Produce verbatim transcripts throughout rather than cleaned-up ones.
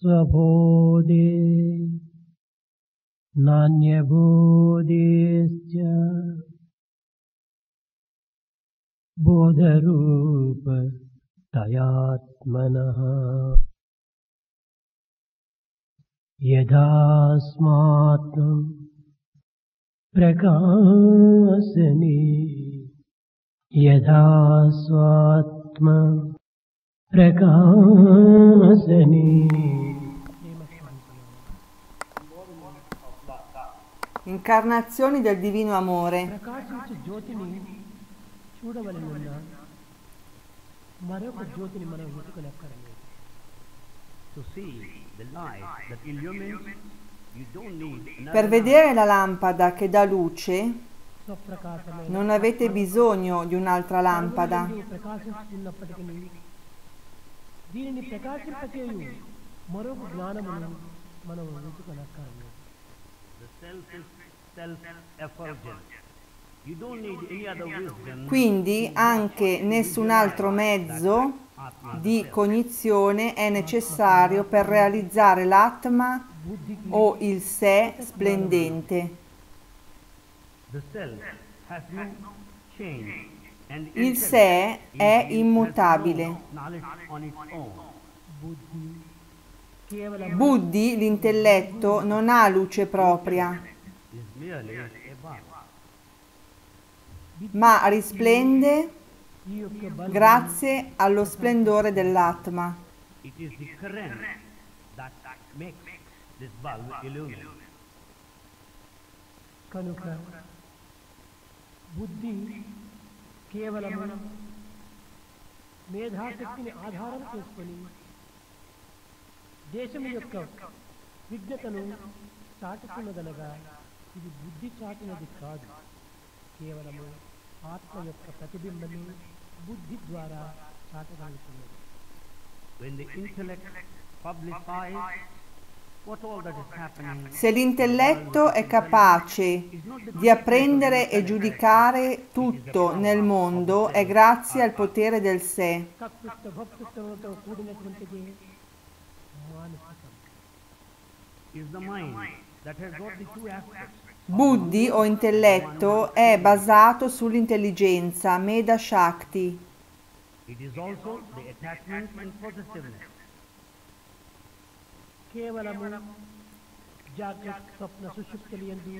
स्वबोधे नान्यबोधेश्च बोधरूप तयात्मनः यदास्मात्मं प्रकाशने यदा स्वात्मा प्रकाशने. Incarnazioni del divino amore. ప్రకాశించే జ్యోతిని చూడవలెనన్న మరొక జ్యోతిని మనం వెతుకలేక్కర్లేదు. To see the light that illumines, you don't need another Per vedere la lampada che dà luce, స్వప్రకాశమైన non avete bisogno di un'altra lampada. ప్రకాశిస్తున్నప్పటికీ దీనిని ప్రకాశింపచేయు మరొక జ్ఞానమును మనం వెతుకలేక్కర్లేదు. The self is self-effulgent. You don't need any other wisdom. Quindi anche nessun altro mezzo di cognizione è necessario per realizzare l'Atma o il sé splendente. The self has no change, and Il sé è immutabile. knowledge on its own. బుద్ధి కేవలం Buddhi, l'intelletto, non ha luce propria, Is merely a bar. ma risplende ఈ యొక్క బలం grazie allo splendore dell'Atma. It is the current that makes this bulb illuminate. కనుక బుద్ధి కేవలం మేధాశక్తిని ఆధారం చేసుకొని దేశం యొక్క విజ్ఞతను చాటుతున్నదనగా ఇది బుద్ధి చాటినది కాదు, కేవలము ఆత్మ యొక్క ప్రతిబింబమే బుద్ధి ద్వారా చాటగలుగుతున్నది. When the intellect publicize what all that is happening, Se l'intelletto è capace di apprendere e giudicare tutto nel mondo, è grazie al potere del sé. కక్కుత్త భక్తుత్వంతో కూడినటువంటిది మానసికం. is the mind that has got the two aspects. Buddhi o intelletto è basato sull'intelligenza, Meda Shakti. It is also the attachment and possessiveness. కేవలము జాగ్రత్త స్వప్న సుషుప్తులందు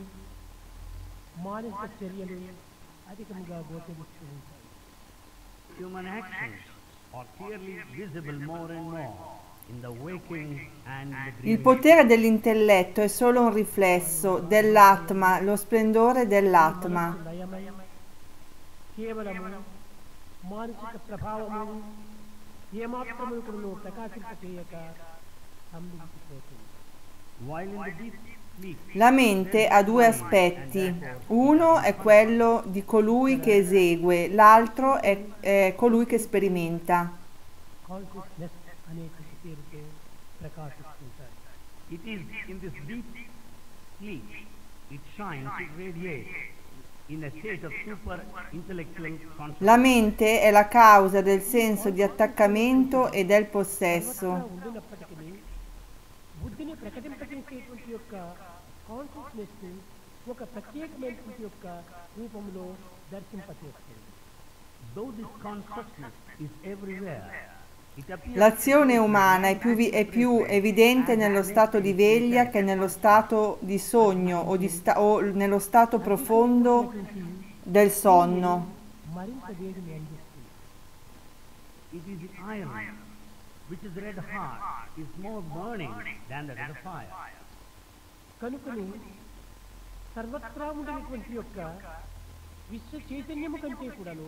మానసిక చర్యలు అధికంగా గోచరిస్తూ ఉంటాయి. Human actions are clearly visible more and more in the waking and the Il dreaming. potere dell'intelletto è solo un riflesso dell'Atma, lo splendore dell'Atma. లయమై కేవలము మానసిక ప్రభావము ఏమాత్రము కూడా ప్రకాశింపచేయక స్తంభించిపోతుంది. While in the deep sleep, La mente ha due aspetti, uno è quello di colui che esegue, l'altro è, è colui che sperimenta. Consciousness అనేటువంటి పేరుతో ప్రకాశిస్తుంటాయి. it is in this deep sleep, it shines, it radiates in a state of super intellectual consciousness. La mente è la causa del senso di attaccamento e del possesso. ఉండినప్పటికీ బుద్ధిని ప్రకటింపజేసేటువంటి యొక్క కాన్షియస్నెస్ ఒక ప్రత్యేకమైనటువంటి యొక్క రూపంలో దర్శింపచేస్తుంది. Though this consciousness is everywhere, it appears L'azione umana è più, vi- è più evidente nello stato di veglia che nello stato di sogno o, di sta- o nello stato profondo del sonno. మరింత వేడిని అందిస్తుంది. it is the iron which is red hot is more burning than the red fire. కనుకని సర్వత్రా ఉండినటువంటి యొక్క విశ్వ చైతన్యము కంటే కూడాను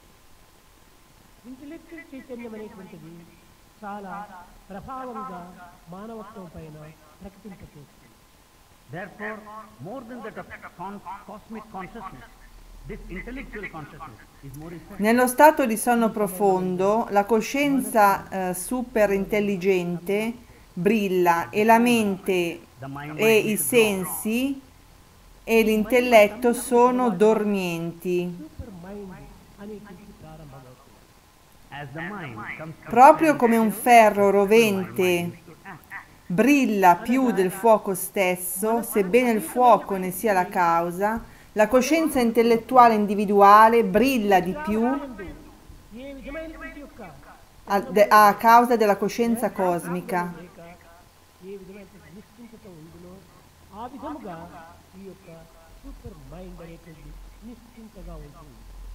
ఇంటలెక్చువల్ చైతన్యం అనేటువంటిది చాలా ప్రభావంగా మానవత్వం పైన ప్రకటింపచేస్తుంది. Therefore, more than that of con- cosmic consciousness, this intellectual consciousness is more effective. Nello stato di sonno profondo, la coscienza eh, superintelligente brilla e la mente The mind e might i be to sensi e l'intelletto sono dormienti. Super mind అనేటువంటి ప్రారంభమవుతుంది. As the mind comes to Proprio come un ferro rovente to act, brilla più del fuoco stesso, sebbene il fuoco ne sia la causa, la coscienza intellettuale individuale brilla di più యందు ఏ విధమైనటువంటి యొక్క a, de- a causa della coscienza cosmica. లేక ఏ విధమైనటువంటి నిశ్చింతత ఉందో ఆ విధముగా ఈ యొక్క సూపర్ మైండ్ అనేటువంటి నిశ్చింతగా ఉంటుంది.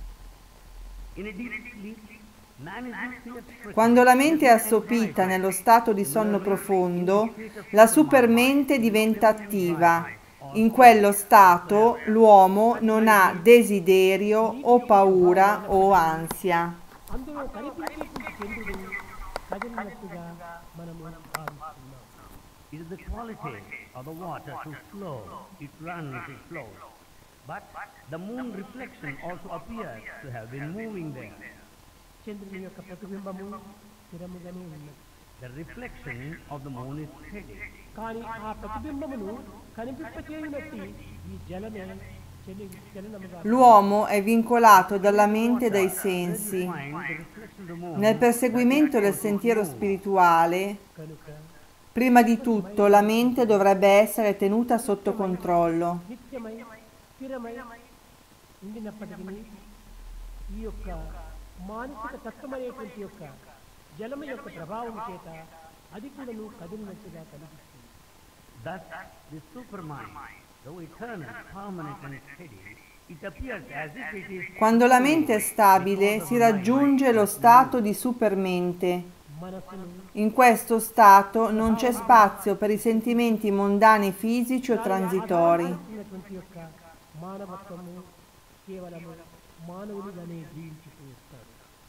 In a deep sleep, man is using expression. Quando la mente è assopita nello stato di sonno profondo, la supermente diventa attiva. In quello stato l'uomo non ha desiderio o paura o ansia. అందులో కనిపించేటువంటి చంద్రుడు కదిలినట్టుగా మనము భావిస్తున్నాం. It is the quality of the water to flow. It runs, it flows. But the moon reflection also appears to have been moving there. చంద్రుని యొక్క ప్రతిబింబము స్థిరముగానే ఉన్నది. The reflection of the moon is steady. కానీ ఆ ప్రతిబింబమును కనిపింపచేయునట్టి ఈ జలమే చలి చలనముగా L'uomo è vincolato dalla mente e dai When sensi. you find the reflection of the moon, Nel perseguimento del sentiero spirituale, కనుక prima di tutto la mente dovrebbe essere tenuta sotto controllo. నిత్యమై స్థిరమై ఉండినప్పటికీ ఈ యొక్క మానసిక తత్వమైనటువంటి యొక్క జలము యొక్క ప్రభావం చేత అది కూడాను కదిలినట్టుగా కనిపిస్తుంది. thus the supermind, though eternal, permanent and steady, it appears as if it is Quando la mente è stabile si raggiunge lo stato di supermente. మనసును In questo stato non c'è spazio per i sentimenti mondani fisici o transitori. ఉన్నటువంటి యొక్క మానవత్వము కేవలము మానవులుగానే జీవించుతూ వస్తారు.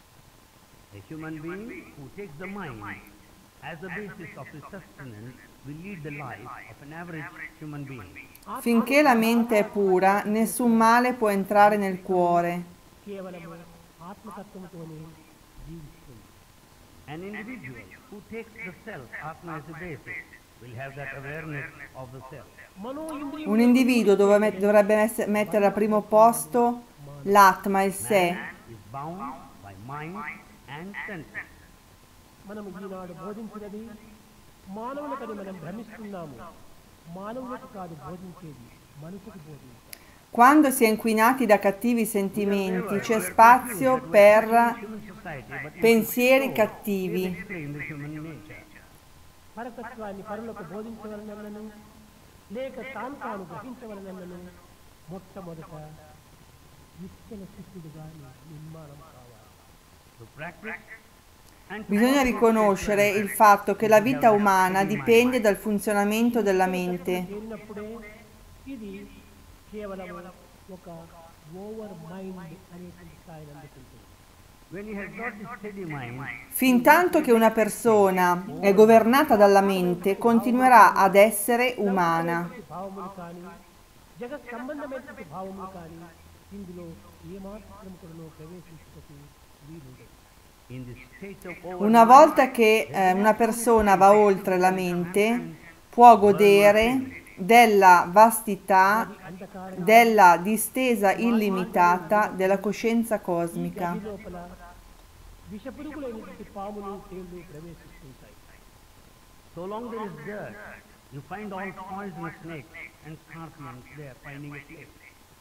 a human being who takes the mind as the basis of his sustenance will lead the life of an average human being. Finché la mente è pura, nessun male può entrare nel cuore. కేవలము ఆత్మతత్వంతోనే జీవిస్తుంది. An individual who takes the self, Atma, as a basis will have that awareness of the self. మనో ఇంద్రియ Un individuo dove met- dovrebbe ess- mettere al primo posto l'atma, il sé. Man is bound by mind and senses. మనము ఈనాడు బోధించినది మానవులకని మనం భ్రమిస్తున్నాము. మానవులకు కాదు బోధించేది, మనసుకు బోధించాలి. Quando si è inquinati da cattivi sentimenti c'è spazio per Human society, but it pensieri will cattivi. explain the human nature. పరతత్వాన్ని పరులకు బోధించవలనను లేక తాను తాను గ్రహించవలనను మొట్టమొదట నిశ్చల చిత్తుడుగా నిర్మాణం కావాలి. To practice and to Bisogna riconoscere il fatto che la vita umana dipende dal funzionamento della mente. చేరినప్పుడే ఇది కేవలం ఒక ఓవర్ మైండ్ అనేటువంటి స్థాయిని అందుకుంటుంది. when he has got this steady mind, Fintanto che una persona è governata dalla mente, continuerà ad essere umana. భావములు కానీ జగత్ సంబంధమైనటువంటి భావములు కానీ ఇందులో ఏమాత్రం కూడా ప్రవేశించటకు వీలుండదు. in this state of Una volta che eh, una persona va oltre la mente, può godere della vastità, అంధకార della distesa illimitata della coscienza cosmica. గది లోపల విషపురుగులైనటువంటి పాములు తేళ్లు ప్రవేశిస్తుంటాయి. so long there is dirt, you find all poisonous snakes and scorpions there finding a place.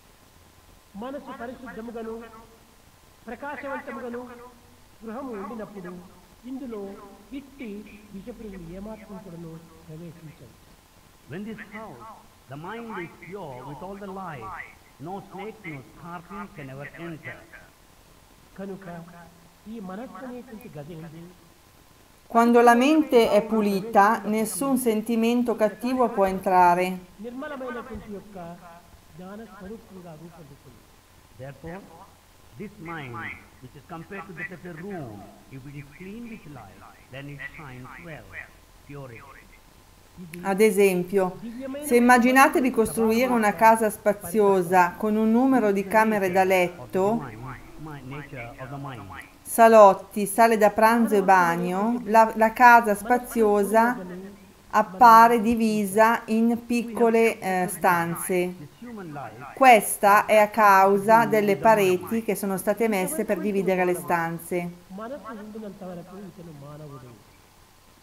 మనసు పరిశుద్ధముగాను ప్రకాశవంతముగాను గృహము ఉండినప్పుడు ఇందులో ఇట్టి విషపురుగులు ఏమాత్రం కూడాను ప్రవేశించవు. When this house, the mind is pure with all the light, no snake, no scorpion can ever enter. కనుక ఈ మనస్సు అనేటువంటి గది ఉంది. Quando la mente è pulita, nessun sentimento cattivo può entrare. నిర్మలమైనటువంటి యొక్క జ్ఞాన స్వరూపంగా రూపొందుతుంది. Therefore, this mind, which is compared to that of a room, if it is clean with light, then it shines well, purity. Ad esempio, se immaginate di costruire una casa spaziosa con un numero di camere da letto, Mind, mind, nature of the mind. salotti, sale da pranzo e bagno, la, la casa spaziosa appare divisa in piccole eh, stanze. This human life Questa è a causa delle pareti che sono state messe per dividere le stanze. మనస్సు ఉండినంత వరకు ఇతను మానవుడు.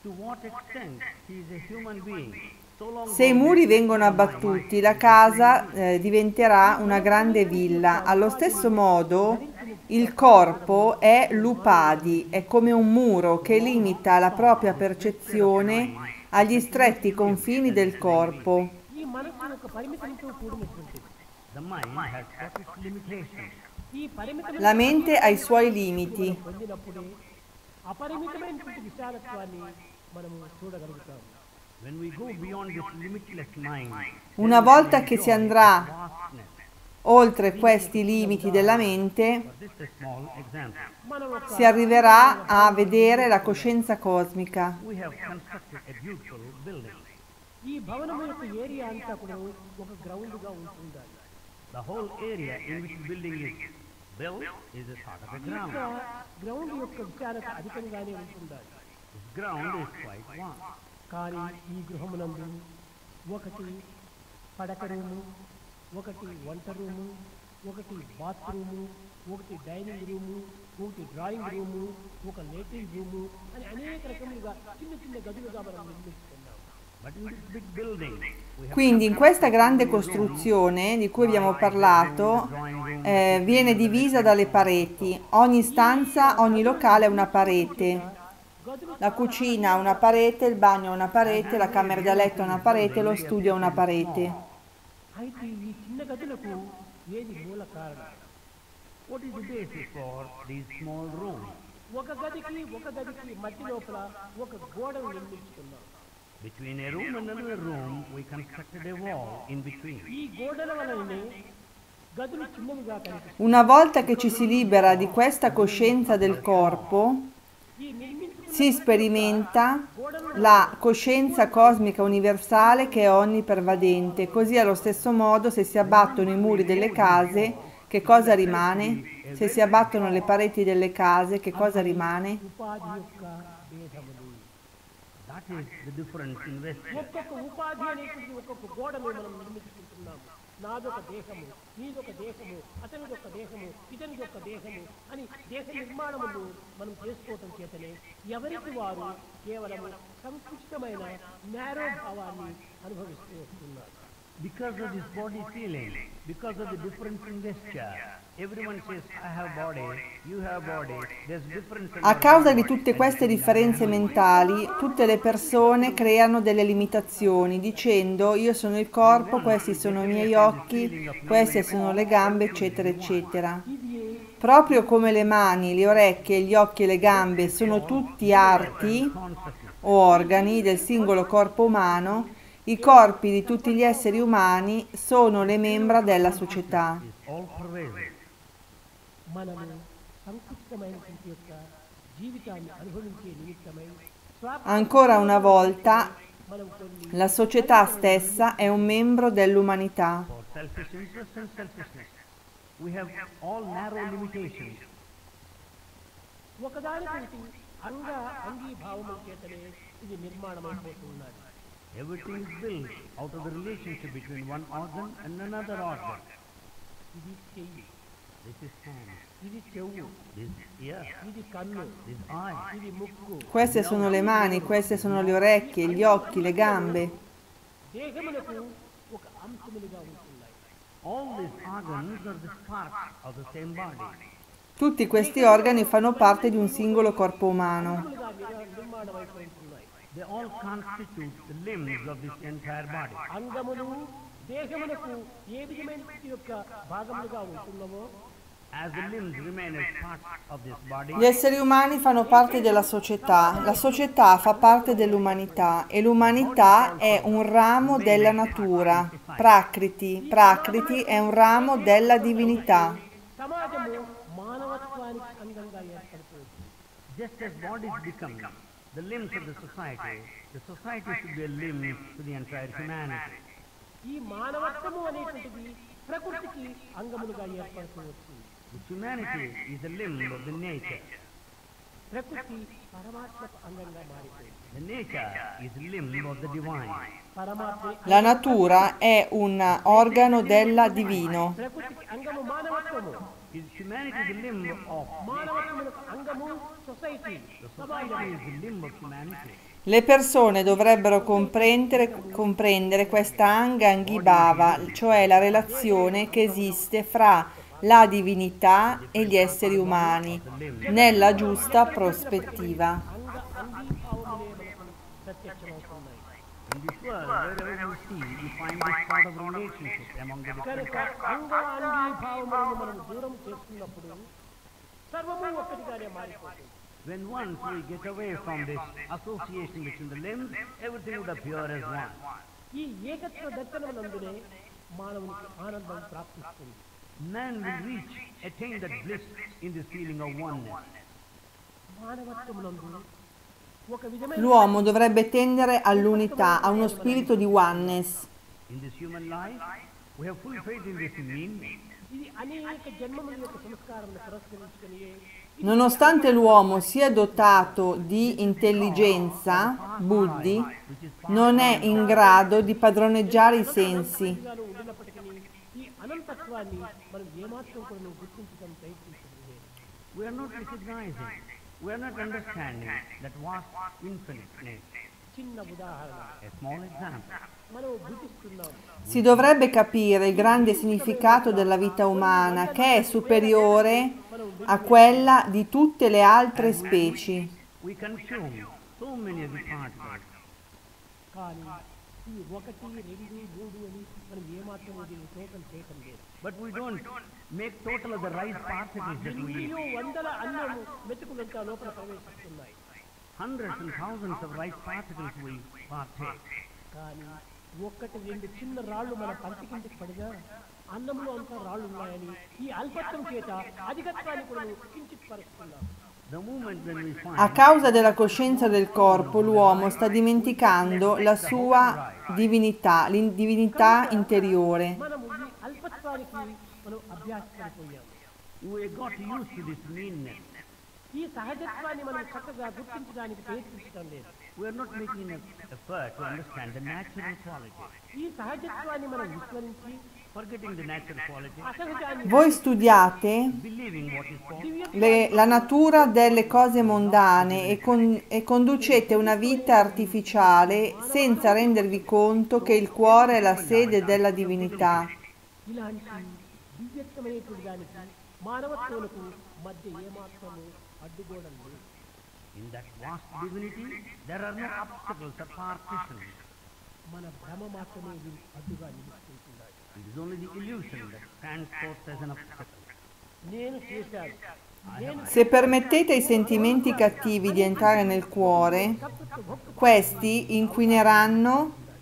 To what extent he is a human being. So long Se i muri vengono abbattuti, la casa eh, diventerà una grande villa. Allo stesso modo, il corpo è l'upadi, è come un muro che limita la propria percezione agli stretti confini del corpo. ఈ మనస్సు ఒక పరిమితంతో కూడినటువంటిది. the mind has got its limitations. ఈ పరిమితమైన La mente ha i suoi limiti. పొందినప్పుడే అపరిమితమైనటువంటి విశాలత్వాన్ని మనము చూడగలుగుతాం. When we go beyond this limitless mind, Una volta che si andrà vastness. oltre questi limiti della mente, For this a small example. మనం ఒక si arriverà a vedere la coscienza cosmica. We have constructed a beautiful building. ఈ భవనం యొక్క ఏరియా అంతా కూడా ఒక గ్రౌండ్ గా ఉంటుండాలి. The whole area in which the building is built is a sort of a ఈ యొక్క ground. గ్రౌండ్ యొక్క విశాలత అధికంగానే ఉంటుండాలి. This ground is quite vast. కానీ ఈ గృహమునందు ఒకటి పడక రూము, ఒకటి వంట రూము, ఒకటి బాత్రూము, ఒకటి డైనింగ్ రూము, ఒకటి డ్రాయింగ్ రూము, ఒక లేటింగ్ రూము అని అనేక రకములుగా చిన్న చిన్న గదులుగా మనం నిర్మిస్తున్నాం. But in this big building, we have Quindi in questa grande costruzione di cui abbiamo parlato eh, viene divisa dalle pareti. Ogni stanza, ogni locale ha una parete. గదులు La cucina ha una parete, il bagno ha una parete, la camera da letto ha una parete, lo studio ha una parete. అయితే ఈ చిన్న గదులకు ఏది మూల కారణం? what is the basis for these small rooms? ఒక గదికి ఒక గదికి మధ్య లోపల ఒక గోడను నిర్మించుకున్నాం. Between a room and another room, we constructed a wall in between. ఈ గోడల వలననే గదులు చిన్నవిగా కనిపిస్తాయి. Una volta che ci si libera di questa coscienza del corpo, ఈ నిర్మించుకున్న si sperimenta la coscienza cosmica universale che è onnipervadente. Così allo stesso modo, se si abbattono i muri delle case, che cosa rimane? Se si abbattono le pareti delle case, che cosa rimane? ఉపాధి యొక్క భేదములు. That is the difference in vesture. ఒక్కొక్క ఉపాధి అనేటువంటి ఒక్కొక్క గోడను మనం నిర్మించుకుంటున్నాము. నాదొక దేహము, నీదొక దేహము, అతనిదొక దేహము, ఇతనిదొక దేహము అని దేశ నిర్మాణములు మనం చేసుకోవటం చేతనే ఎవరికి వారు కేవలము సంకుచితమైన నేరో భావాన్ని అనుభవిస్తూ వస్తున్నారు. Because of this body feeling, because of the difference in vesture, everyone says, I have body, you have body, there's difference in A our causa body. di tutte queste differenze mentali, tutte le persone creano delle limitazioni dicendo io sono il corpo, questi sono i miei occhi, queste sono le gambe, eccetera, eccetera. Proprio come le mani, le orecchie, gli occhi e le gambe sono tutti arti Consciousness. o organi del singolo corpo umano, i corpi di tutti gli esseri umani sono le membra della società. Is all pervasive. మనము సంకుచితమైనటువంటి యొక్క జీవితాన్ని అనుభవించే నిమిత్తమై స్వార్థ Ancora una volta, మనం కొన్ని la società stessa è un membro dell'umanità. For selfish interest and selfishness, we have all narrow limitations. ఒకదానికొకటి అంగ అంగీభావముల చేతనే ఇది నిర్మాణమైపోతున్నది. Everything is built out of the relationship between one organ and another organ. ఇది చెయ్యి, This is hand, ఇది చెవు, this ear, ఇది కన్ను, this eye. ఇది ముక్కు. Queste sono le mani, queste sono le orecchie, gli occhi, le gambe. దేహములకు ఒక అంశములుగా ఉంటున్నాయి. All these organs are the parts of the same body. Tutti questi organi fanno parte di un singolo corpo umano. అంశములుగా నిర్- నిర్మాణమైపోతున్నాయి. They all constitute the limbs of this entire body. అంగములు దేహములకు ఏ విధమైనటువంటి యొక్క భాగములుగా ఉంటున్నావో As the limbs remain as parts of this body, Gli esseri umani fanno parte della società, la società fa parte dell'umanità e l'umanità è un ramo della natura. Prakriti, Prakriti è un ramo della divinità. సమాజము మానవత్వానికి అంగంగా ఏర్పడుతుంది. just as bodies become the limbs of the society, the society should be a limb to the entire humanity. ఈ మానవత్వము అనేటువంటిది ప్రకృతికి అంగములుగా ఏర్పడుతూ వచ్చింది. This humanity is a limb of the nature. ప్రకృతి పరమాత్మకు అంగంగా మారిపోయింది. The nature is a limb of the divine. పరమాత్మ La natura è un organo della divino. ప్రకృతికి అంగము మానవత్వము, Is humanity the limb of మానవత్వములకు అంగము సొసైటీ the సమాజం. society is the limb of humanity. Le persone dovrebbero comprendere, comprendere questa Anga Angibhava, cioè la relazione che esiste fra la divinità e gli esseri umani, nella giusta prospettiva. అంగ అంగీభావములే మనకు ప్రత్యక్షమవుతున్నాయి. In this world, wherever you see, you find this sort of relationship among the different కనుక అంగ అంగీభావములను మనం దూరం చేసుకున్నప్పుడు సర్వము ఒక్కటిగానే మారిపోతుంది. When once we get away from this association between the limbs, everything would appear as one. ఈ ఏకత్వ దర్శనమునందునే మానవునికి ఆనందం ప్రాప్తిస్తుంది. Man will reach, attain that bliss in this feeling of oneness. మానవత్వమునందు ఒక విధమైన L'uomo dovrebbe tendere all'unità, a uno spirito di oneness. In this human life, we have full faith in this meaning. ఇది అనేక జన్మముల యొక్క సంస్కారమును పురస్కరించుకొని Nonostante l'uomo sia dotato di intelligenza, buddhi, non è in grado di padroneggiare i sensi. విధాలు ఉండినప్పటికీ ఈ అనంతత్వాన్ని మనం ఏమాత్రం కూడా గుర్తించడం ప్రయత్నించడం లేదు. We are not recognizing, we are not understanding that vast infiniteness. చిన్న ఉదాహరణ A small example. మనం భుజిస్తున్నాం. Si dovrebbe capire il grande significato della vita umana, che è superiore a quella di tutte le altre specie. We consume so many of the particles. కానీ ఈ ఒకటి రెండు మూడు అని మనం ఏమాత్రం దీన్ని టోటల్ చేయటం లేదు. But we don't make total of the right particles that we eat. ఎన్నో వందల అన్నము మెతుకులంతా లోపల ప్రవేశిస్తున్నాయి. Hundreds and thousands of rice particles we partake. కానీ ఒక్కటి రెండు చిన్న రాళ్ళు మన పంటి కిందకి పడినా అన్నంలో అంతా రాళ్ళు ఉన్నాయని ఈ అల్పత్వం చేత అధికత్వాన్ని కూడా కించిత్ పరుస్తున్నాం. The moment when we find A causa della coscienza del corpo, l'uomo sta dimenticando la sua divinità, l'indivinità interiore. మనము ఈ అల్పత్వానికి మనం అభ్యాసపడిపోయాం. we got used to this meanness, ఈ సహజత్వాన్ని మనం చక్కగా గుర్తించడానికి ప్రయత్నించడం లేదు. we are not making an effort to understand the natural quality, ఈ సహజత్వాన్ని మనం విస్మరించి forgetting the natural quality, అసహజాన్ని Voi studiate believing what is called Divya le- la natura delle cose mondane e, con- e conducete una vita artificiale senza rendervi conto che il cuore è la sede della divinità. ఇలాంటి దివ్యత్వమైనటువంటి దానికి మానవత్వములకు మధ్య ఏమాత్రము అడ్డుగోడలు లేవు. in that vast divinity, there are no obstacles or partitions. మన భ్రమ మాత్రమే దీనికి అడ్డుగా నిలుస్తుంటున్నాయి. It is only the illusion that stands forth as an obstacle. నేను చేశాను, నేను Se permettete ai sentimenti cattivi di entrare nel cuore, questi inquineranno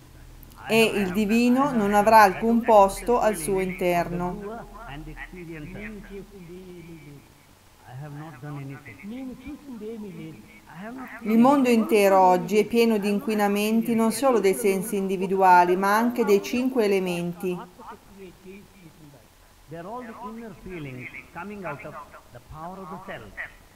e il divino non avrà alcun posto al suo interno. Doer and the experiencer, నేను చేసింది ఏమీ లేదు, I have not done anything. నేను చూసింది ఏమీ లేదు. I have not Il mondo intero oggi è pieno di inquinamenti non solo dei sensi individuali, ma anche dei cinque elementi. ఆత్మశక్తియే చేయిస్తుంటున్నాయి. They are all the inner feelings coming out of the power of the self.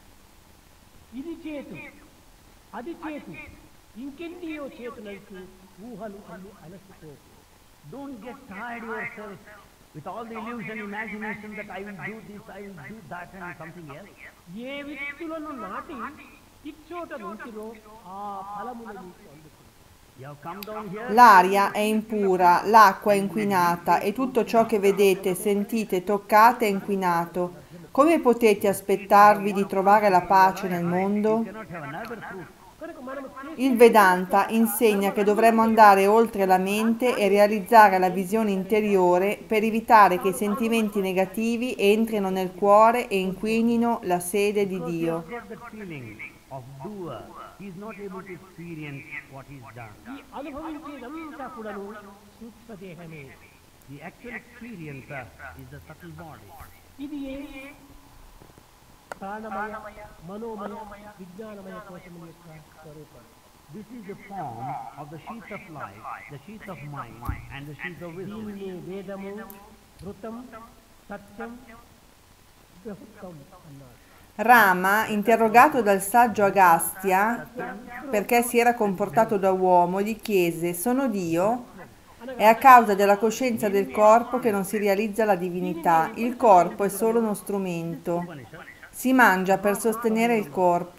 ఇది చేతు, అది చేతు, ఇంకెన్నియో చేతులంటూ ఊహలు అల్లి అలసిపో. Don't get tired yourself with all the illusion, imagination that I will do this, I will do that and something else. ఏ విత్తులను నాటి ఇచ్చోట నుంచిరో ఆ ఫలములు మీకు అందుతుంది. You have come down here, L'aria è impura, l'acqua è inquinata e tutto ciò che vedete, sentite, toccate è inquinato. Come potete aspettarvi di trovare la pace nel mondo? you cannot have another fruit. కనుక మనము చేసే Il Vedanta insegna che dovremmo andare oltre la mente e realizzare la visione interiore per evitare che i sentimenti negativi entrino nel cuore e inquinino la sede di Because he Dio. has got that feeling of doer. He is not able to experience what he has done. ఈ అనుభవించేదంతా కూడాను సూక్ష్మదేహమే. The actual experiencer is the subtle body. ఇది ఏ ప్రాణమయ మనోమయ విజ్ఞానమయ కోశముల యొక్క స్వరూపం. This is the form of the sheath of life, the sheath of mind, and the sheath of wisdom. దీనినే వేదము ఋతం సత్యం బహుత్వం అన్నారు. Rama, interrogato dal saggio Agastya perché si era comportato da uomo, gli chiese: sono Dio? È a causa della coscienza del corpo che non si realizza la divinità. Il corpo è solo uno strumento. Si mangia per sostenere il corpo.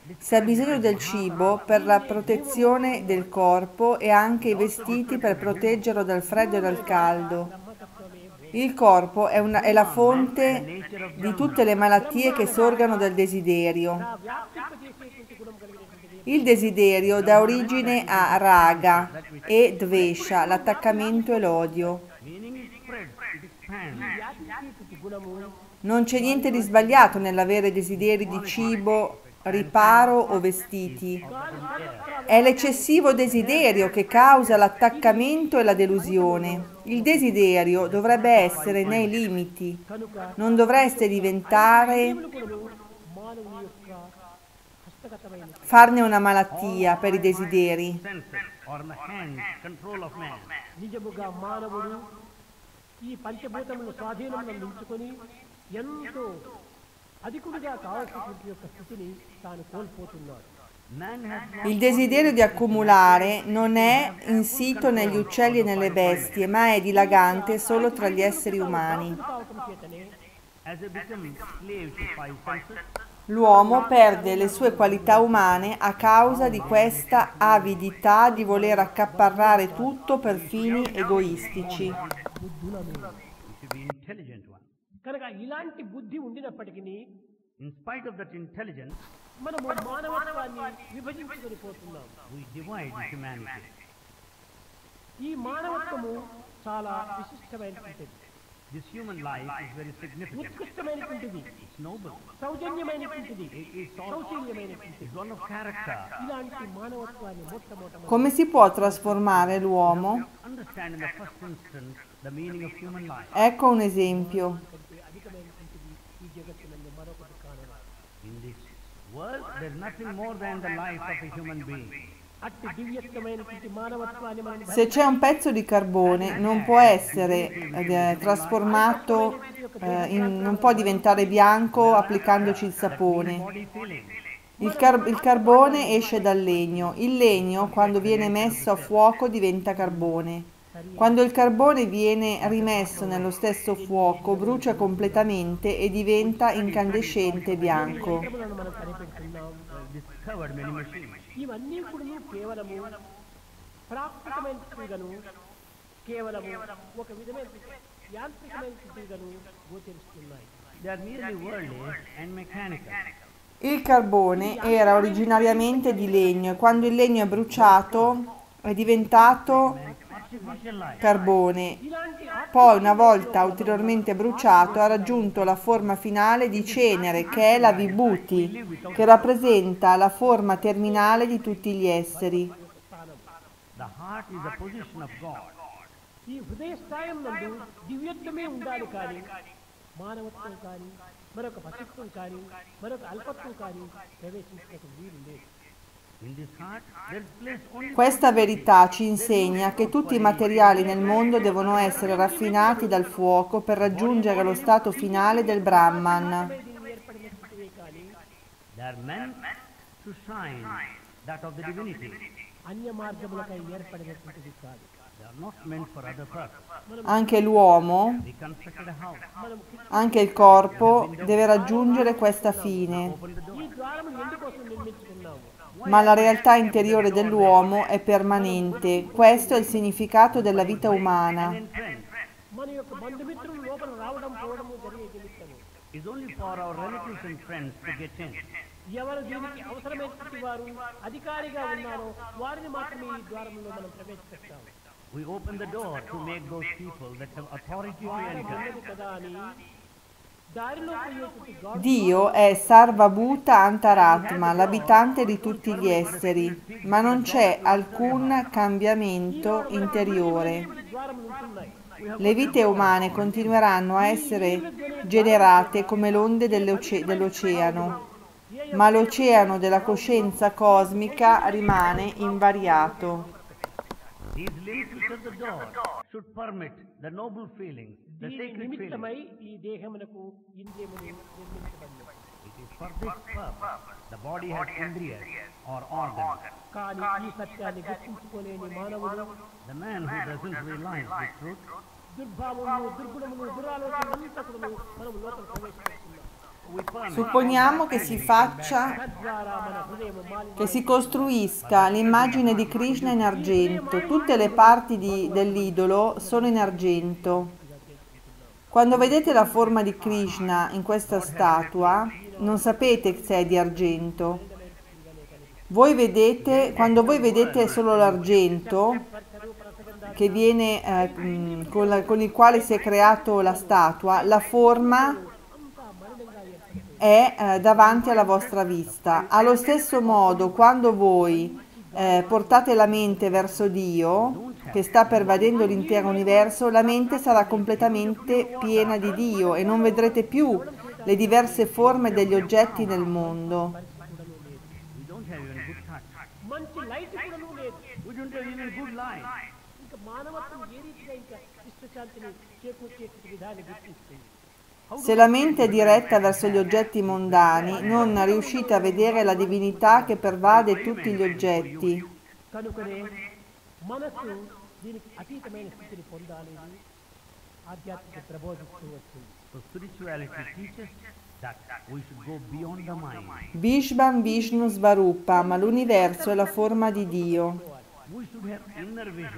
Si ha bisogno del cibo per la protezione del corpo e anche i vestiti per proteggerlo dal freddo e dal caldo. Il corpo è, una, è la fonte di tutte le malattie che sorgano dal desiderio. వ్యాప్తింపజేసేటువంటి గుణం కలిగినటువంటిది Il desiderio dà origine a raga e dvesha, l'attaccamento e l'odio. Meaning it spreads, it expands. వ్యాపించేటువంటి గుణము Non c'è niente di sbagliato nell'avere desideri di cibo, riparo o vestiti. È l'eccessivo desiderio che causa l'attaccamento e la delusione. Il desiderio dovrebbe essere nei limiti. కనుక Non dovreste diventare, దేవుని గుణము మానవుని యొక్క హస్తగతమైన farne una malattia per i desideri. Senses or the hand control of man. నిజముగా మానవుడు ఈ పంచభూతముల స్వాధీనంలో నిలుచుకొని ఎంతో అధికుడిగా కావాల్సినటువంటి యొక్క స్థితిని తాను కోల్పోతున్నాడు. Man has Il desiderio di accumulare non è insito negli uccelli e nelle bestie, ma è dilagante solo tra gli esseri umani. కావటం చేతనే as he becomes slave to five senses. L'uomo perde le sue qualità umane a causa di questa avidità di voler accaparrare tutto per fini egoistici. బుద్ధులను He should be intelligent one. కనుక ఇలాంటి బుద్ధి ఉండినప్పటికీ In spite of that intelligence, మనము మానవత్వాన్ని విభజించుకొని పోతున్నాం. we divide humanity. ఈ మానవత్వము చాలా విశిష్టమైనటువంటిది, This human life is very significant. ఉత్కృష్టమైనటువంటిది, It's noble. సౌజన్యమైనటువంటిది, It is also సౌశీల్యమైనటువంటిది. it's one of character. ఇలాంటి మానవత్వాన్ని మొట్టమొదట Come si può trasformare l'uomo? Understand in the first instance the meaning of human life. Ecco un esempio. కంటే అధికమైనటువంటిది ఈ జగత్తునందు మరొకటి కానరాదు. In this world, there is nothing more than the life of a human being. అట్టి దివ్యత్వమైనటువంటి మానవత్వాన్ని మనం Se c'è un pezzo di carbone non può essere eh, trasformato, eh, in- non può diventare bianco applicandoci il sapone. Body feeling. Il, car- il carbone esce dal legno. Il legno, quando viene messo a fuoco, diventa carbone. Quando il carbone viene rimesso nello stesso fuoco, brucia completamente e diventa incandescente bianco. యంత్రములను మనం కనిపెడుతున్నాం. We have discovered many machines. ఇవన్నీ కూడా కేవలము ప్రాకృతమైనట్టుగాను కేవలము ఒక విధమైన యాంత్రికమైనట్టుగాను గోచరిస్తున్నాయి. They are merely worldly and mechanical. Il carbone era originariamente di legno e quando il legno è bruciato è diventato Artificial life. carbone. ఇలాంటి Poi, una volta ulteriormente bruciato, ha raggiunto la forma finale di cenere, che è la vibhuti, che rappresenta la forma terminale di tutti gli esseri. స్థానం The heart is the position of God. ఈ హృదయ స్థాయం నందు దివ్యత్వమే ఉండాలి కానీ మానవత్వం కానీ మరొక పశుత్వం కానీ మరొక అల్పత్వం కానీ ప్రవేశించడానికి వీలు లేదు. In this heart, there is place only Questa verità ci insegna che tutti i materiali nel mondo devono essere raffinati dal fuoco per raggiungere lo stato finale del Brahman. దీన్ని ఏర్పడినటువంటివే కానీ they are meant to shine that of the divinity. అన్య మార్గములకై ఏర్పడినటువంటిది కాదు. They are not meant for other purpose. Anche l'uomo, We constructed a house. మనం anche il corpo, deve raggiungere questa fine. Open the door. ఈ ద్వారములు ఎందుకోసం నిర్మించుకున్నాము? Ma la realtà interiore dell'uomo è permanente. Questo è il significato della vita umana. And friends మన యొక్క బంధుమిత్రులు లోపల రావడం పోవడము జరిగే నిమిత్తము is only for our relatives and friends to get in. ఎవరు దీనికి అవసరమైనటువంటి వారు అధికారిగా ఉన్నారో వారిని మాత్రమే ఈ ద్వారంలో మనం ప్రవేశపెట్టాము. We open the door to make those people that have authority to ద్వారం enter. ఉన్నది కదా అని దారిలో పోయేటువంటి గాడు Dio è Sarvabhuta Antaratma, l'abitante di tutti gli esseri, ma non c'è alcun cambiamento interiore. ద్వారం ఉంటున్నాయి. Le vite umane continueranno a essere generate come le onde dell'oce- dell'oceano, ma l'oceano della coscienza cosmica rimane invariato. These links which are the door should permit the noble feelings, the దీని sacred feelings. నిమిత్తమై ఈ దేహమునకు ఇంద్రియములు నిర్మించబడినవి. It is for this purpose the body has indriyas or organs. కానీ ఈ సత్యాన్ని గుర్తించుకోలేని మానవుడు The man who doesn't realize the truth, దుర్భావములు దుర్గుణములు దురాలోచనలంతా కూడా మనం లోపల ప్రవేశపెడుతున్నాం. we permit Supponiamo che si faccia, తద్వారా మన హృదయం మాలిన్యం che si costruisca l'immagine di Krishna in argento. Tutte le parti di- dell'idolo sono in argento. Quando vedete la forma di Krishna in questa statua, non sapete se è di argento. Voi vedete, quando voi vedete solo l'argento, che viene, eh, mh, con, la- con il quale si è creato la statua, la forma è eh, davanti alla vostra vista. Allo stesso modo, quando voi eh, portate la mente verso Dio, che sta pervadendo l'intero universo, la mente sarà completamente piena di Dio e non vedrete più le diverse forme degli oggetti nel mondo. we don't have even good touch. మంచి light కూడాను లేదు. We don't have even good light. ఇంకా మానవత్వం ఏ రీతిగా ఇంకా విశ్వశాంతిని చేకూర్చే విధాన్ని గుర్తిస్తుంది. Se la mente è diretta verso gli oggetti mondani, non riuscite a vedere la divinità che pervade tutti gli oggetti. కనుకనే మనస్సు దీనికి అతీతమైన స్థితిని పొందాలి అని ఆధ్యాత్మిక ప్రబోధిస్తూ వచ్చింది. So spirituality teaches that we should go beyond the mind. Vishvam Vishnu Svarupa, ma l'universo è la forma di Dio. We should have inner vision.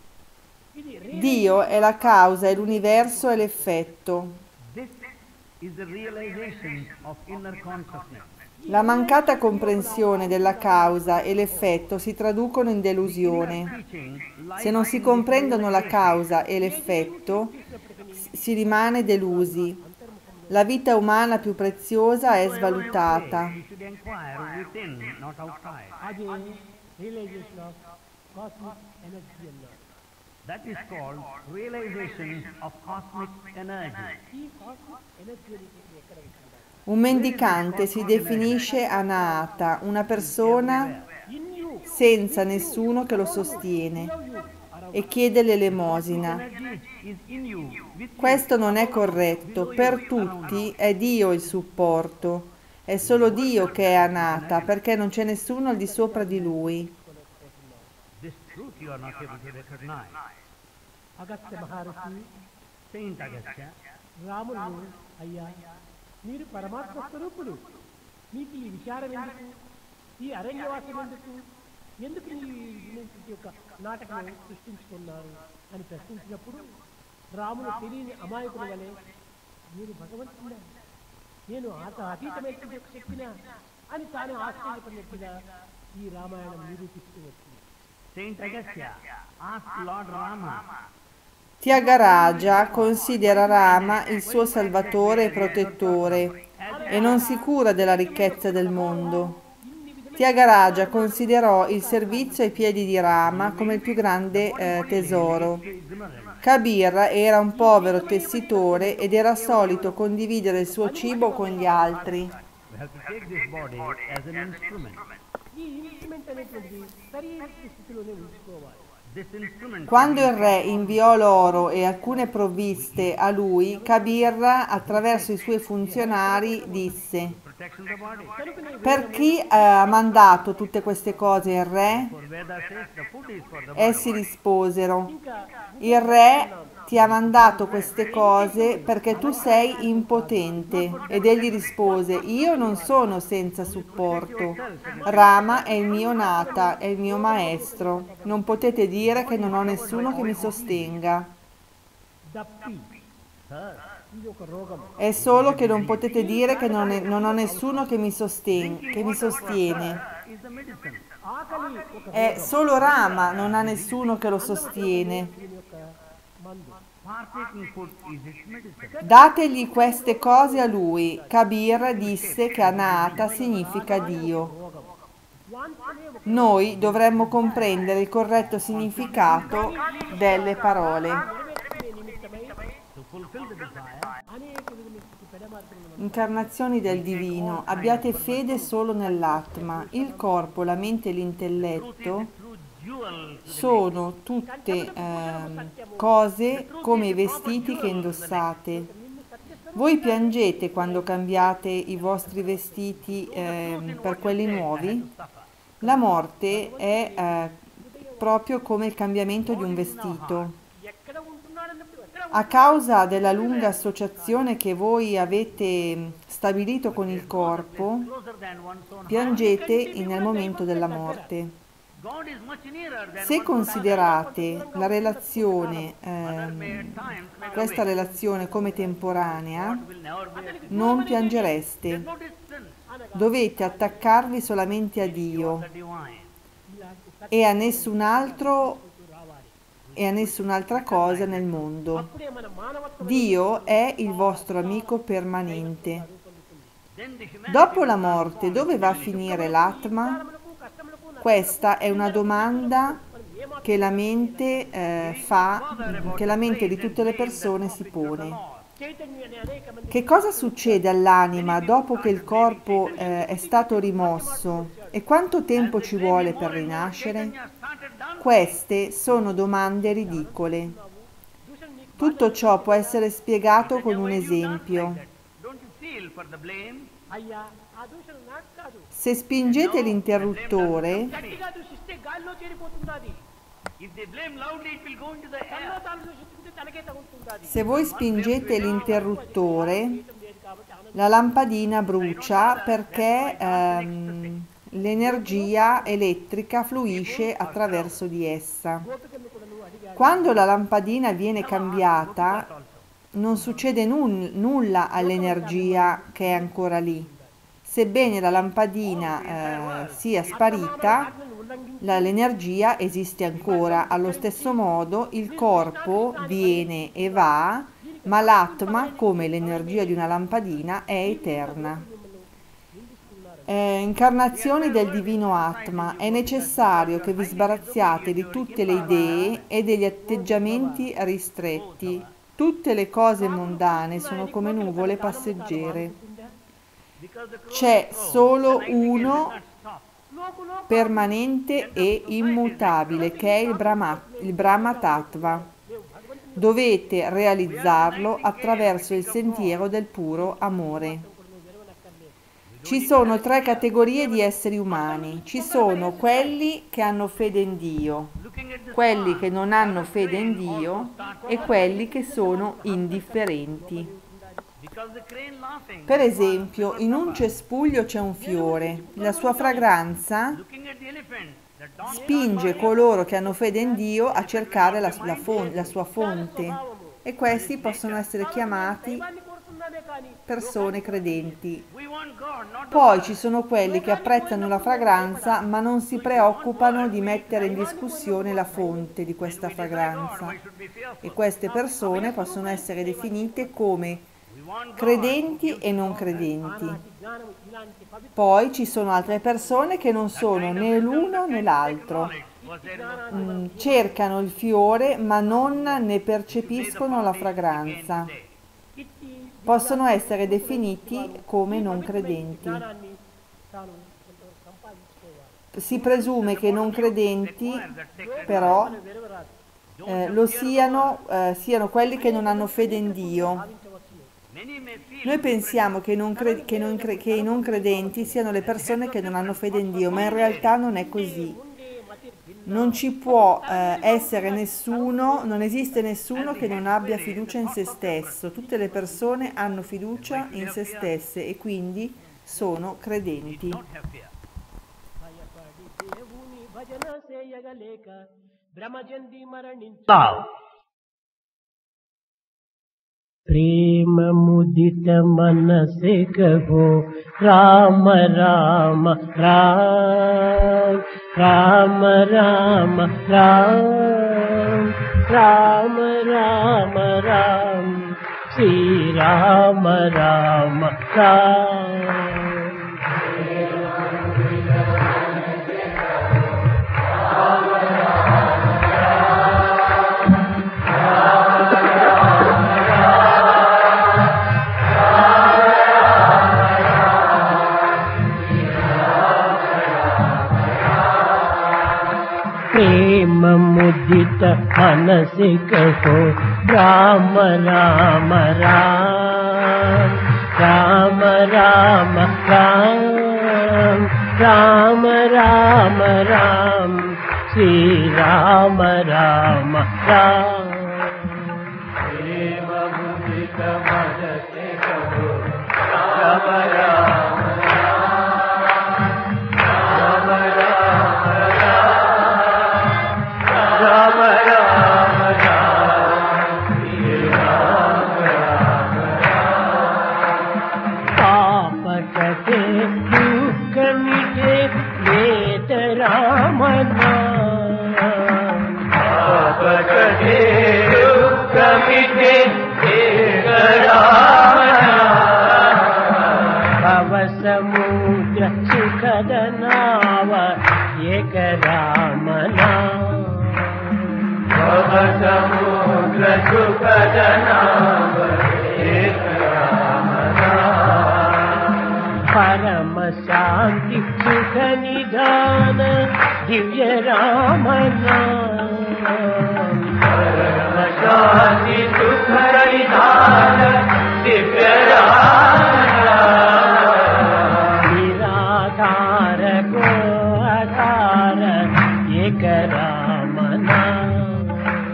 ఇది Dio è la causa e l'universo è l'effetto. This is the realization of inner consciousness. La mancata comprensione della causa e l'effetto si traducono in delusione. Teaching Se non si comprendono la causa e l'effetto, s- si rimane delusi. La vita umana più preziosa è svalutata. we should inquire within, not outside. అదే realization of cosmic energy అన్నారు. That is called realization of cosmic energy. ఈ cosmic energy అనేది ఎక్కడ ఉంటుందా? Un mendicante si definisce anahata, una persona in you senza nessuno che lo sostiene e chiede l'elemosina. Energy is in you, with you. Questo non è corretto. Per tutti è Dio il supporto. È solo Dio che è anahata, perché non c'è nessuno al di sopra di lui. This truth you are not able to recognize. Agastya Maharshi Saint Agastya, Ramulu అయ్యా మీరు పరమాత్మ స్వరూపుడు, మీకు ఈ విచారం ఎందుకు, ఈ అరణ్యవాసం ఎందుకు, ఎందుకు ఈ వినతి యొక్క నాటకం సృష్టించుకున్నారు అని ప్రశ్నించినప్పుడు రాములు తెలియని అమాయకుల వలె నేను భగవంతుడా, నేను ఆత అతీతమైనటువంటి యొక్క శక్తినా అని తాను ఆశ్చర్యపడినట్టుగా ఈ రామాయణం నిరూపిస్తూ వచ్చింది. Saint Agastya asked Lord Rama, Tyagaraja considera Rama il suo salvatore e protettore e non si cura della ricchezza del mondo. Tyagaraja considerò il servizio ai piedi di Rama come il più grande eh, tesoro. ignorant. Kabir era un povero tessitore ed era solito condividere il suo cibo con gli altri. We have to take this body as an instrument. ఈ instrument అనేటువంటిది సరైన స్థితిలోనే ఉంచుకోవాలి. This instrument Quando il re inviò l'oro e alcune provviste a lui, Kabir, attraverso i suoi funzionari, disse: protection of the body. కనుకనే per chi eh, ha mandato tutte queste cose il re? For Veda says the food is for the body. Essi risposero: ఇంకా il re ti ha mandato queste cose perché tu sei impotente. Ed egli rispose: io non sono senza supporto. Rama è il mio nata, è il mio maestro. Non potete dire che non ho nessuno che mi sostenga. దప్పి Sir, ఇది ఒక రోగం. È solo che non potete dire che non, è- non ho nessuno che mi, sosten- che mi sostiene. is the medicine. ఆకలి ఒక È solo Rama, non ha nessuno che lo sostiene. దీని యొక్క మందు. Partaking food is its medicine. Dategli queste cose a lui. Kabir disse che Anahata significa Dio. వాంఛనే ఒక Noi dovremmo comprendere il corretto significato delle parole. నెరవేర్చుకునే నిమిత్తమై To fulfill the desire, అనేక విధమైన పెడమార్గములను Incarnazioni del divino, abbiate fede solo nell'Atma. Il corpo, la mente e l'intelletto true jewel sono tutte ehm, cose come i vestiti che indossate. Voi piangete quando cambiate i vostri vestiti ehm, per quelli nuovi? La morte è eh, proprio come il cambiamento di un vestito. ఎక్కడ ఉంటున్నాడన్నప్పుడు ఎక్కడ A causa della lunga associazione che voi avete stabilito con il corpo, closer than one's own piangete nel momento della morte. God is much nearer than Se one's considerate la relazione, Other ehm, may at times may questa relazione come temporanea, will never be a non piangereste. no distance Dovete attaccarvi solamente a Dio the divine. e a nessun altro e a nessun'altra cosa nel mondo. అప్పుడే మన మానవత్వం Dio è il vostro amico permanente. Then the humanity Dopo la morte, dove va a finire l'Atma? కష్టములకు Questa è una domanda che la mente eh, fa, che la mente di tutte le persone si pone. చైతన్యాన్ని అనేక మంది Che cosa succede all'anima dopo che il corpo eh, è stato rimosso e quanto tempo ci vuole per rinascere? started down Queste sono domande ridicole. Tutto ciò può essere spiegato con un esempio. don't you feel for the blame? అయ్యా ఆ దూషణ నాకు కాదు Se spingete l'interruttore, గట్టిగా దూషిస్తే గాల్లో చేరిపోతున్నది If they blame loudly, it will go into the తనలో air. తాను దూషించుకుంటే తనకే తగులుతున్నది se voi spingete l'interruttore, లేదు కాబట్టి ఆనందం la lampadina brucia perché ehm, l'energia elettrica fluisce attraverso di essa. గోపికను కూడా నువ్వు అడిగాడు Quando la lampadina viene cambiata, non succede nun- nulla all'energia che è ancora lì. Sebbene la lampadina eh, sia sparita, la- l'energia esiste ancora. Allo stesso modo il corpo viene e va, ma l'atma, come l'energia di una lampadina, è eterna. Eh, incarnazioni del divino Atma, è necessario che vi sbarazziate di tutte le idee e degli atteggiamenti ristretti. Tutte le cose mondane sono come nuvole passeggere. Because the clothes C'è flow, solo the lightning will uno not stop. permanente e immutabile, che è il Brahma, il Brahma Tattva. Dovete realizzarlo attraverso il sentiero del puro amore. Ci sono tre categorie di esseri umani. Ci sono quelli che hanno fede in Dio, Looking at the quelli sun, che non hanno fede in Dio e quelli che sono indifferenti. because the crane laughing, Per esempio, in un cespuglio c'è un fiore. La sua fragranza looking at the elephant, the donkey spinge coloro che hanno fede in Dio a cercare la, la fon- la sua fonte e questi possono essere chiamati దైవాన్ని కోరుతున్నానే కానీ persone credenti. we want God, not the Poi ci sono quelli che apprezzano la fragranza ma non si preoccupano di mettere in discussione la fonte di questa fragranza. why should be fearful? E queste persone possono essere definite come We want God. credenti e non credenti. జ్ఞానం ఇలాంటి పవిత్ర Poi ci sono altre persone che non sono né l'uno né l'altro. Was there in the Mm, cercano il fiore ma non ne percepiscono la fragranza. ఇట్టి Possono essere definiti come non credenti. జ్ఞానాన్ని తాను కొంతవరకు సంపాదించుకోవాలి Si presume che non credenti però వెరవరాదు eh, lo siano, eh, siano quelli che non hanno fede in Dio. భావించవచ్చును many may feel Noi pensiamo che, non cre- che non cre- che i non credenti siano le persone che non hanno fede in Dio, ma in realtà non è così. ఉండే మతి భిన్న Non ci può eh, essere nessuno, non esiste nessuno che non abbia fiducia in se stesso. Tutte le persone hanno fiducia in se stesse e quindi sono credenti. not have fear. భయపడి దేవుని భజన చేయగలేక భ్రమజంది మరణించు Love. ప్రేమ ముదిత మనసే కహో రామ రామ రామ రామ రామ రామ రామ రామ రామ శ్రీ రామ రామ రామ ప్రేమ ముదిత మనసి కహో రామ రామ రామ రామ రామ రామ రామ రామ రామ శ్రీ రామ రామ రామ ప్రేమ ముదిత మనసి కహో రామ कटे दुख मिटे लेत राम नाम कटे दुख मिटे लेत राम भव समुद्र सुखद नाव एक राम नाम भव समुद्र सुखद नाव एक राम नाम परम शांति सुख निधान दिव्य राम नाम परम शांति सुख निधान दिव्य राम नाम निराधार को आधार एक राम नाम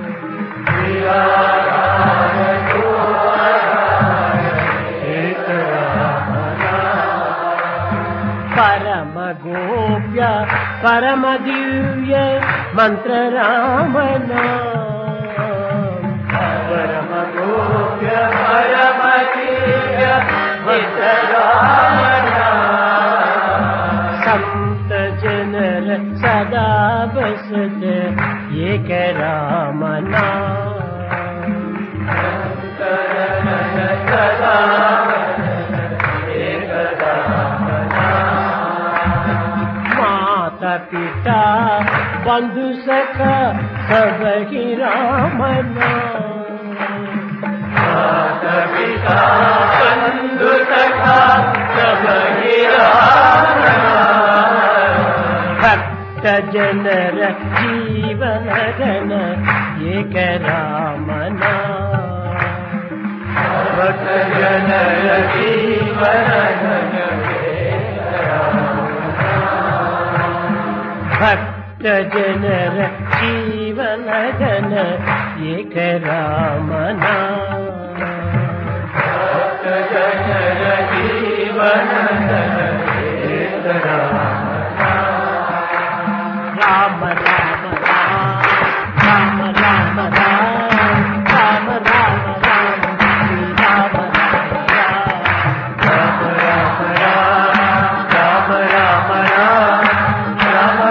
निराधार को आधार एक राम नाम परम गोप्य परम दिव्य मंत्र राम नाम परम गोप्य परम दिव्य मंत्र राम नाम संत जनर सदा बसत एक राम नाम संत जनर सदा बसत एक राम नाम माता पिता बंधु सखा सब ही राम नाम माता पिता बंधु सखा सब ही राम नाम भक्त जनर जीवन धन एक राम नाम भक्त जनर जीवन धन एक राम नाम भक्त जनर जीवन धन एक राम नाम भक्त जनर जीवन धन एक राम राम राम राम राम राम राम राम राम राम राम राम राम राम राम राम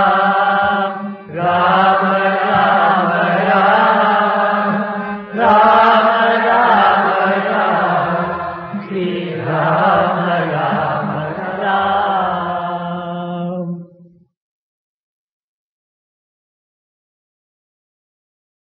राम